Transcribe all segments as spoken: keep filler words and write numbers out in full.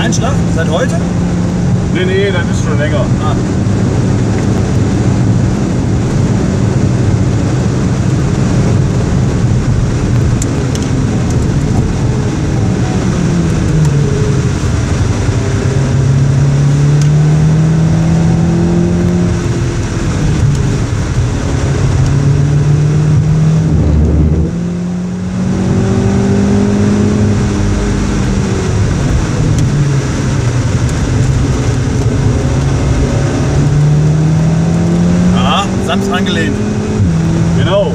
Einschlag? Seit heute? Nee, nee, das ist schon länger. Ah. Sanft angelehnt. Genau.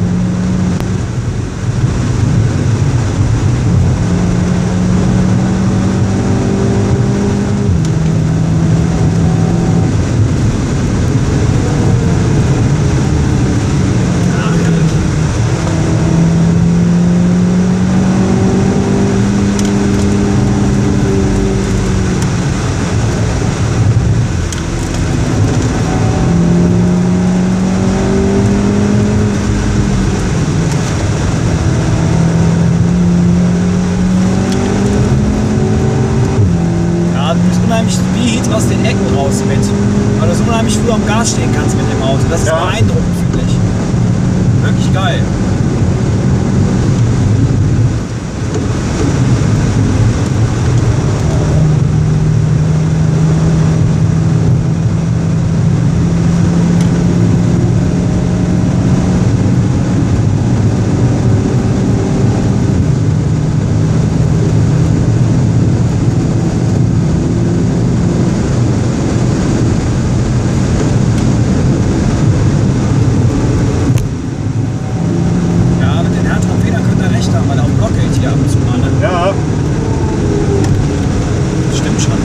Unheimlich Speed aus den Ecken raus mit, weil du so unheimlich früh am Gas stehen kannst mit dem Auto. Das ist ja. beeindruckend, finde ich. Wirklich geil. Ja. Das stimmt schon.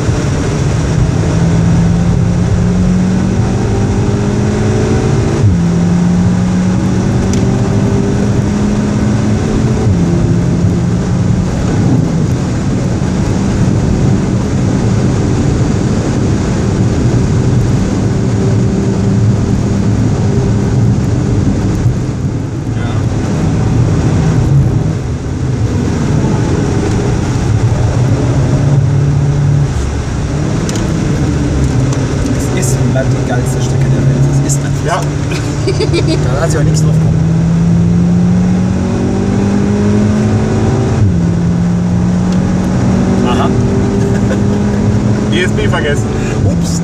Bleibt die geilste Strecke der Welt. Das ist einfach ja. so. Da lasse ich auch nichts drauf kommen. Aha. E S P vergessen. Ups.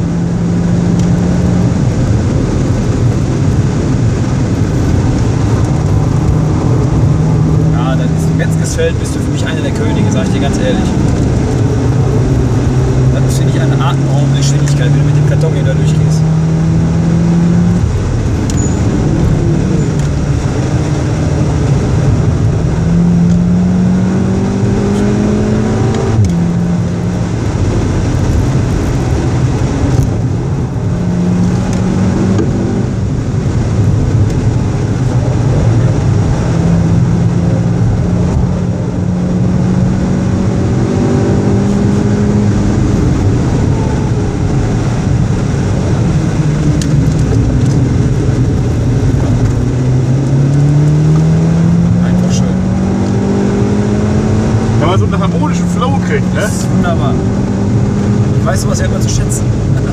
Ja, dann ist Metzgersfeld, bist du für mich einer der Könige, sag ich dir ganz ehrlich. Das finde ich eine atemberaubende Geschwindigkeit, wenn du mit dem Karton hier da durchgehst. So einen harmonischen Flow kriegt, ne? Das ist wunderbar. Ich weiß sowas ja immer zu schätzen.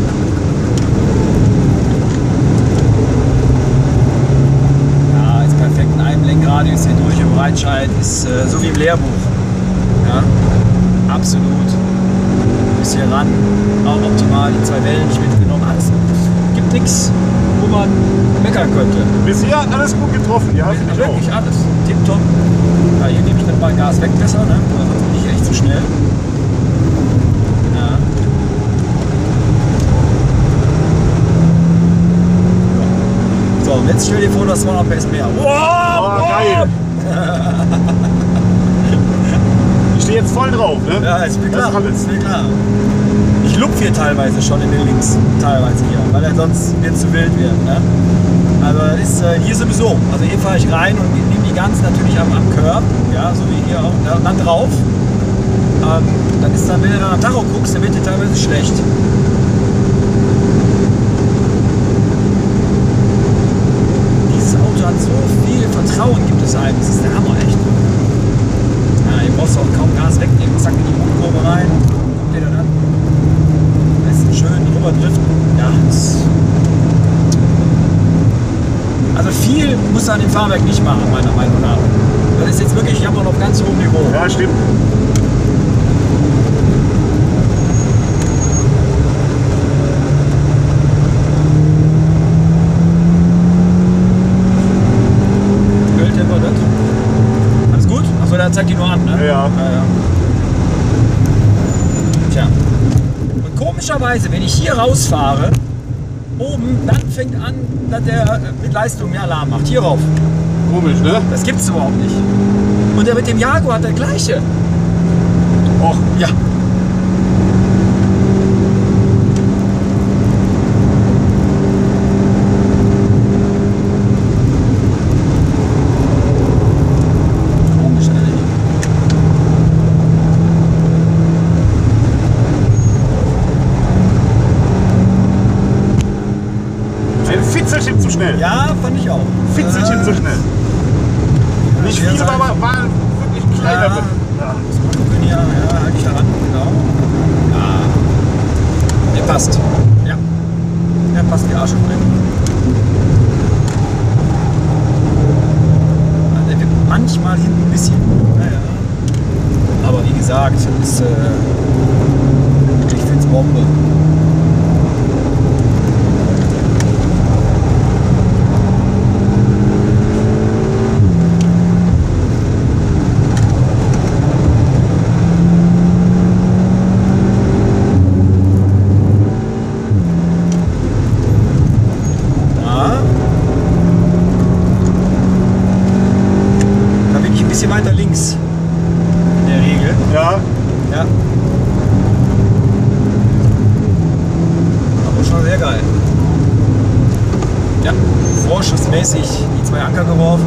Ja, ist perfekt in einem Lenkradius hier durch im Breitscheid, ist äh, so wie im Lehrbuch. Ja, absolut. Bis hier ran, auch optimal, die zwei Wellen nicht mitgenommen. Alles gibt nichts, wo man meckern könnte. Bisher alles gut getroffen, ja? Wirklich alles. Tipptopp. Ja, hier nehme ich dann mal Gas weg besser, ne? Sonst bin ich echt zu schnell. Ja. So, und jetzt stell dir vor, du hast zweihundert P S mehr. Wow, oh, wow. Geil! Ich stehe jetzt voll drauf, ne? Ja, ist mir klar. Das ist alles. Ist mir klar. Ich lupfe hier teilweise schon in den Links, teilweise hier, weil er sonst wird zu wild werden. Ne? Also ist äh, hier sowieso. Also hier fahre ich rein und nehme die ganz natürlich am, am Curb, ja, so wie hier auch, und dann drauf. Ähm, dann ist dann, wenn du dann am Tacho guckst, dann wird dir teilweise schlecht. Dieses Auto hat so viel Vertrauen, gibt es einem. Das ist der Hammer, echt. Ja, hier brauchst du auch kaum Gas wegnehmen. Zack in die Mundkurve rein. Guck dir dann an. du an dem Fahrwerk nicht machen, meiner Meinung nach. Das ist jetzt wirklich Jammern auf ganz hohem Niveau. Ja, stimmt. Öltemper, das? Alles gut? Achso, der zeigt die nur an, ne? Ja, ja. ja, ja. Tja. Und komischerweise, wenn ich hier rausfahre, oben, dann fängt an, dass der mit Leistung mehr Alarm macht. Hier rauf. Komisch, ne? Das gibt's überhaupt nicht. Und der mit dem Jaguar hat der gleiche. Och, Ja. Komisch, ey. ein Fitzelchen zu schnell. Ja, fand ich auch. Fitzelchen Äh, zu schnell. Nicht schwer viel, sein. aber war wirklich ein kleiner. Ja. Ja. Muss mal gucken hier. Ja, halte ich daran. Genau. Ja. Der passt. Ja. Der passt wie Arsch auf einen. Ja, der wird manchmal hinten ein bisschen. Naja. Aber wie gesagt, das ist. Äh, ich find's Bombe. Weiter links in der Regel. Ja. Ja. Aber schon sehr geil. Ja, vorschussmäßig die zwei Anker geworfen.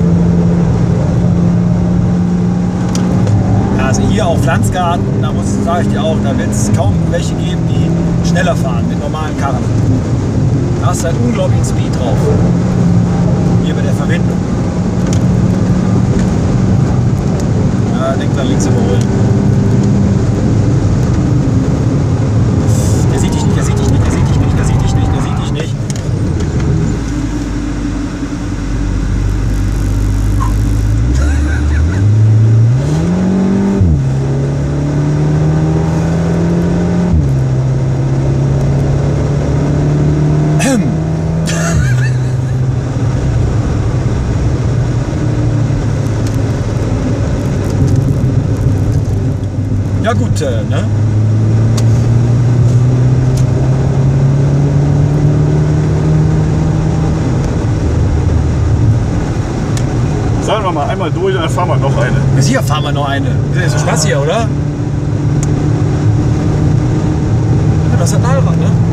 Ja, also hier auf Pflanzgarten, da muss, sage ich dir auch, da wird es kaum welche geben, die schneller fahren mit normalen Karren. Da hast du einen unglaublichen Speed drauf. Hier bei der Verbindung. Ja, denkt dann links überholen. Der sieht dich nicht, der sieht dich nicht, der sieht dich nicht, der sieht dich nicht, der sieht dich nicht. Ja gut, äh, ne? Sagen wir mal einmal durch und dann fahren wir noch eine. Bis hier fahren wir noch eine. Das ist so Spaß hier, oder? Ja, das ist ein Allrad, ne?